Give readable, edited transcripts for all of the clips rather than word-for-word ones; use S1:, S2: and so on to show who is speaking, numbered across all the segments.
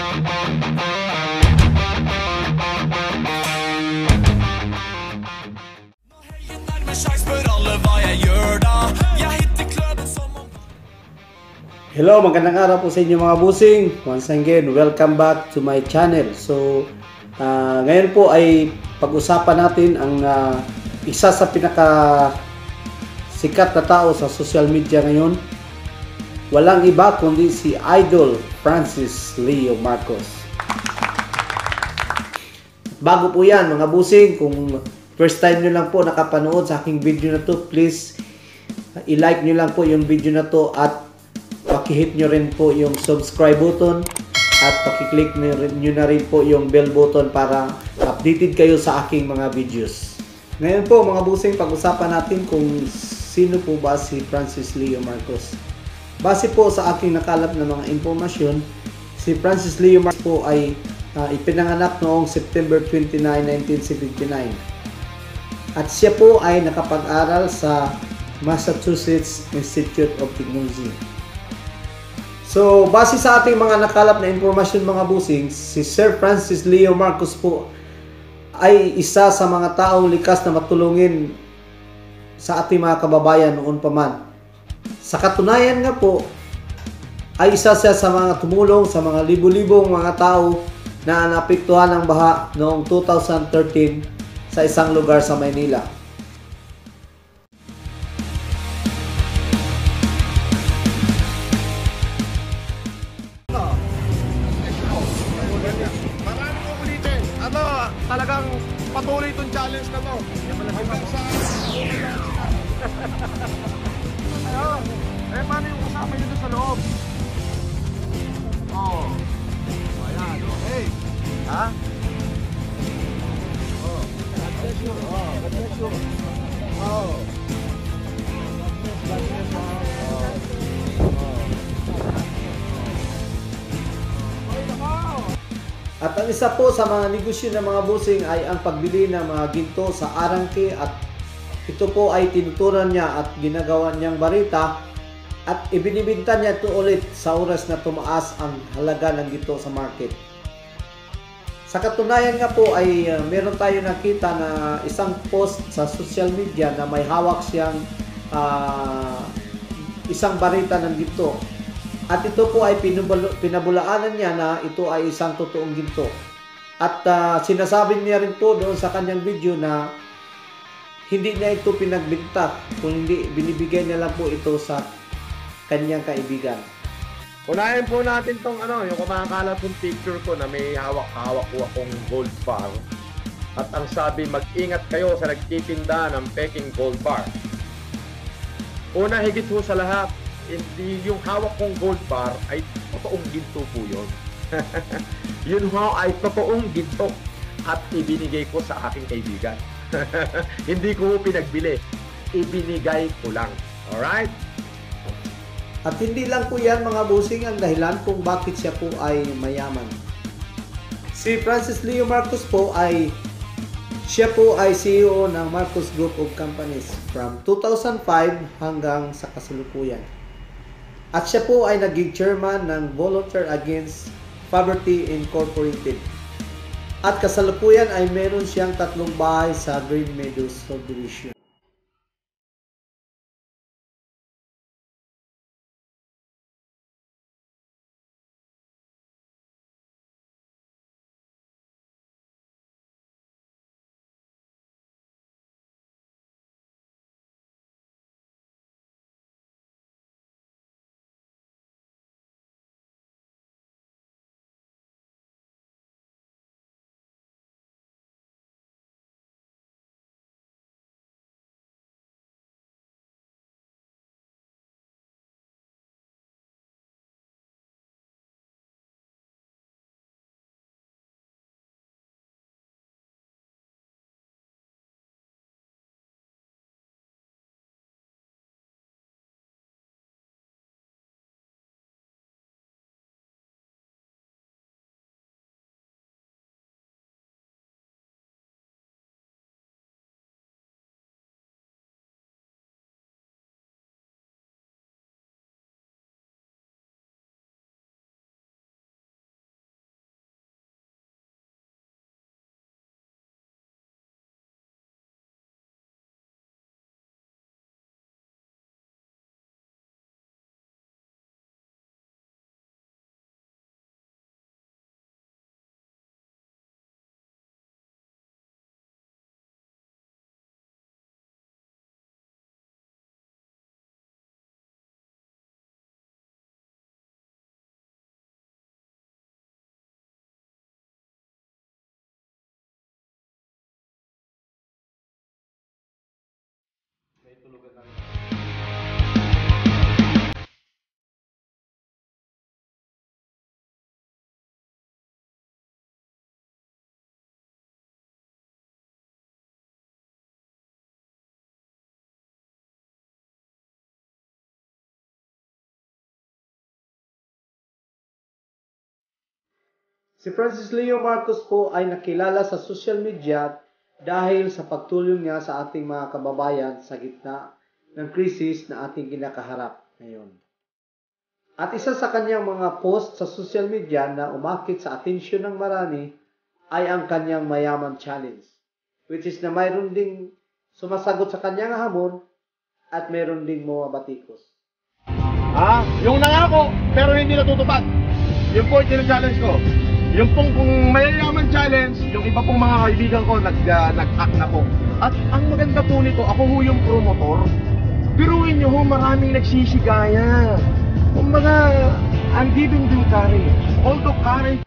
S1: Hello, magandang araw po sa inyo mga busing. Once again, welcome back to my channel. So, ngayon po ay pag-usapan natin ang isa sa pinaka sikat na tao sa social media ngayon. Walang iba kundi si Idol Francis Leo Marcos. Bago po yan mga busing, kung first time nyo lang po nakapanood sa aking video na to, please i-like nyo lang po yung video na to at paki-hit nyo rin po yung subscribe button at paki-click nyo na rin po yung bell button para updated kayo sa aking mga videos. Ngayon po mga busing, pag-usapan natin kung sino po ba si Francis Leo Marcos. Base po sa aking nakalap na mga impormasyon, si Francis Leo Marcos po ay ipinanganak noong September 29, 1979. At siya po ay nakapag-aral sa Massachusetts Institute of Technology. So, base sa ating mga nakalap na impormasyon mga busing, si Sir Francis Leo Marcos po ay isa sa mga taong likas na matulungin sa ating mga kababayan noon pa man. Sa katunayan nga po, ay isa siya sa mga tumulong sa mga libu-libong mga tao na naapektuhan ng baha noong 2013 sa isang lugar sa Maynila.
S2: Talagang patuloy itong challenge na to. Hanggang sa... Ayun. Eh, paano yung kasama nyo doon sa loob? Oo. Ayan, okay. Ha? Oo. God bless you. Oo. God bless you. Oo. God bless you.
S1: At ang isa po sa mga negosyo ng mga busing ay ang pagbili ng mga ginto sa arangke, at ito po ay tinuturan niya at ginagawa niyang barita at ibinibinta niya ito ulit sa oras na tumaas ang halaga ng ginto sa market. Sa katunayan nga po ay meron tayo nakita na isang post sa social media na may hawak siyang isang barita ng ginto. At ito po ay pinabulaanan niya na ito ay isang totoong ginto. At sinasabi niya rin po doon sa kanyang video na hindi niya ito pinagbinta, kung hindi binibigay niya lang po ito sa kanyang kaibigan.
S2: Unahin po natin tong yung kumakalat yung picture ko na may hawak-hawak ko akong gold bar. At ang sabi, mag-ingat kayo sa nagtitinda ng peking gold bar. Una, higit po sa lahat, hindi yung hawak kong gold bar ay totoong ginto po yun. Yun ho ay totoong ginto at ibinigay ko sa aking kaibigan. Hindi ko pinagbili, ibinigay ko lang. Alright?
S1: At hindi lang po yan mga busing ang dahilan kung bakit siya po ay mayaman. Si Francis Leo Marcos po ay CEO ng Marcos Group of Companies from 2005 hanggang sa kasalukuyan. At siya po ay naging chairman ng Volunteer Against Poverty Incorporated. At kasalukuyan ay meron siyang 3 bahay sa Green Meadows Subdivision. tutulugan na rin. Si Francis Leo Marcos po ay nakilala sa social media dahil sa pagtulong niya sa ating mga kababayan sa gitna ng krisis na ating kinakaharap ngayon. At isa sa kanyang mga post sa social media na umakit sa atensyon ng marami ay ang kanyang Mayaman Challenge, which is na mayroon ding sumasagot sa kanyang hamon at mayroon ding mga batikos.
S2: Yung nangako pero hindi natutupad. Yung po challenge ko. Yung pong kung Mayaman Challenge, yung iba pong mga kaibigan ko nag-act na po. At ang maganda po nito, ako ho yung promotor. Biruin nyo ho, maraming nagsisigaya. Kumbaga, I'm giving them courage. Although courage.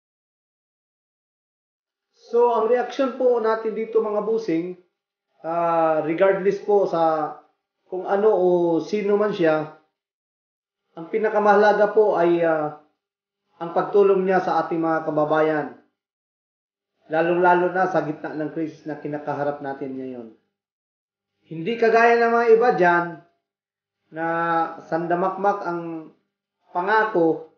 S1: So, ang reaksyon po natin dito mga busing, regardless po sa kung ano o sino man siya, ang pinakamahalaga po ay ang pagtulong niya sa ating mga kababayan. Lalong-lalo na sa gitna ng krisis na kinakaharap natin ngayon. Hindi kagaya ng mga iba dyan na sandamakmak ang pangako,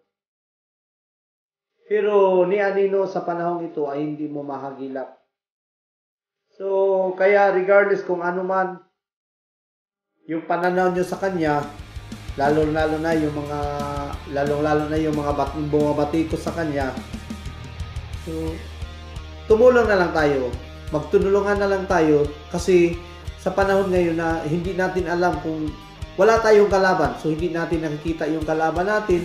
S1: pero ni Anino sa panahong ito ay hindi mo mahagilap. So, kaya regardless kung ano man yung pananaw nyo sa kanya, lalong-lalo na yung mga batikos sa kanya. So, tumulong na lang tayo. Magtulungan na lang tayo kasi sa panahon ngayon na hindi natin alam kung wala tayong kalaban. So, hindi natin nakikita yung kalaban natin.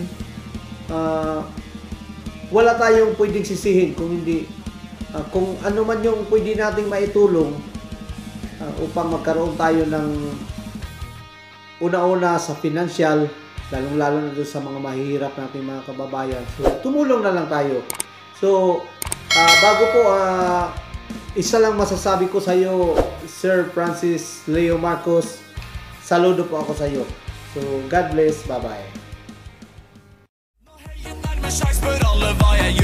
S1: Wala tayong pwedeng sisihin kung hindi kung ano man yung pwede nating maitulong upang magkaroon tayo ng una-una sa financial, lalong-lalo na doon sa mga mahihirap nating mga kababayan. So, tumulong na lang tayo. So, bago po, isa lang masasabi ko sa iyo, Sir Francis Leo Marcos, saludo po ako sa iyo. So, God bless. Bye-bye.